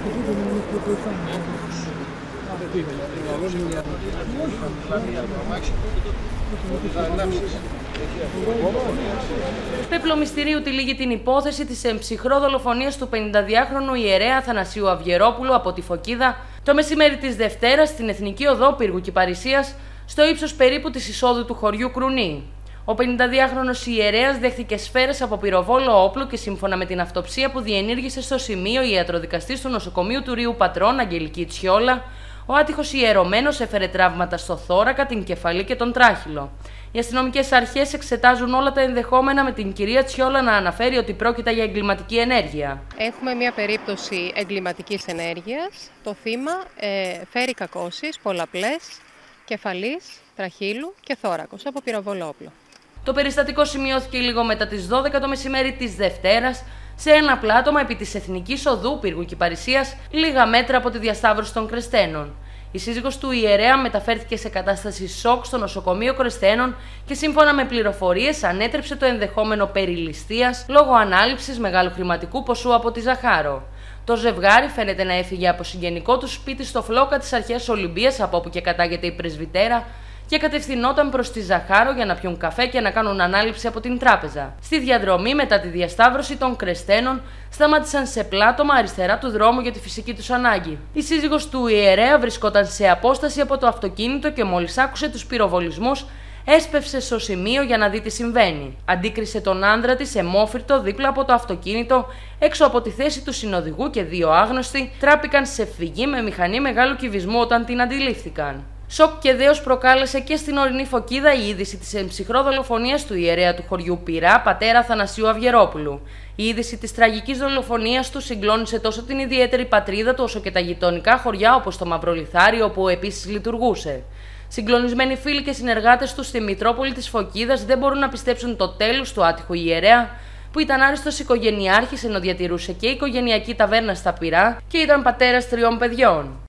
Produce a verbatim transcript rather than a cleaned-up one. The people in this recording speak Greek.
Πέπλο μυστηρίου τυλίγει την υπόθεση της εμψυχρό δολοφονίας του πενηνταδυάχρονου ιερέα Αθανασίου Αυγερόπουλου από τη Φωκίδα το μεσημέρι της Δευτέρας στην Εθνική Οδό Πύργου Κυπαρισίας, στο ύψος περίπου της εισόδου του χωριού Κρουνή. Ο πενηνταδυάχρονος ιερέας δέχθηκε σφαίρες από πυροβόλο όπλο και σύμφωνα με την αυτοψία που διενήργησε στο σημείο η ιατροδικαστής του νοσοκομείου του Ρίου Πατρών, Αγγελική Τσιόλα, ο άτυχος ιερωμένος έφερε τραύματα στο θώρακα, την κεφαλή και τον τράχυλο. Οι αστυνομικές αρχές εξετάζουν όλα τα ενδεχόμενα, με την κυρία Τσιόλα να αναφέρει ότι πρόκειται για εγκληματική ενέργεια. Έχουμε μια περίπτωση εγκληματικής ενέργειας. Το θύμα ε, φέρει κακώσεις πολλαπλές κεφαλής, τραχύλου και θώρακος από πυροβόλο όπλο. Το περιστατικό σημειώθηκε λίγο μετά τις δώδεκα το μεσημέρι της Δευτέρας σε ένα πλάτωμα επί της Εθνικής Οδού Πύργου Κυπαρισίας, λίγα μέτρα από τη διασταύρωση των Κρεστένων. Η σύζυγος του ιερέα μεταφέρθηκε σε κατάσταση σοκ στο νοσοκομείο Κρεστένων και σύμφωνα με πληροφορίες ανέτρεψε το ενδεχόμενο περιληστείας λόγω ανάληψης μεγάλου χρηματικού ποσού από τη Ζαχάρο. Το ζευγάρι φαίνεται να έφυγε από συγγενικό του σπίτι στο Φλόκα της αρχαίας Ολυμπίας, από όπου και κατάγεται η πρεσβυτέρα, και κατευθυνόταν προς τη Ζαχάρο για να πιούν καφέ και να κάνουν ανάληψη από την τράπεζα. Στη διαδρομή, μετά τη διασταύρωση των Κρεστένων, σταμάτησαν σε πλάτωμα αριστερά του δρόμου για τη φυσική τους ανάγκη. Η σύζυγος του ιερέα βρισκόταν σε απόσταση από το αυτοκίνητο και μόλις άκουσε τους πυροβολισμούς, έσπευσε στο σημείο για να δει τι συμβαίνει. Αντίκρισε τον άνδρα της αιμόφυρτο δίπλα από το αυτοκίνητο, έξω από τη θέση του συνοδηγού, και δύο άγνωστοι τράπηκαν σε φυγή με μηχανή μεγάλου κυβισμού όταν την αντιλήφθηκαν. Σοκ και δέος προκάλεσε και στην ορεινή Φωκίδα η είδηση της εμψυχρό δολοφονίας του ιερέα του χωριού Πυρά, πατέρα Αθανασίου Αυγερόπουλου. Η είδηση της τραγικής δολοφονίας του συγκλώνησε τόσο την ιδιαίτερη πατρίδα του, όσο και τα γειτονικά χωριά όπως το Μαυρολιθάρι, όπου επίσης λειτουργούσε. Συγκλονισμένοι φίλοι και συνεργάτες του στη Μητρόπολη της Φωκίδας δεν μπορούν να πιστέψουν το τέλος του άτυχου ιερέα, που ήταν άριστος οικογενειάρχης ενώ διατηρούσε και οικογενειακή ταβέρνα στα Πυρά και ήταν πατέρας τριών παιδιών.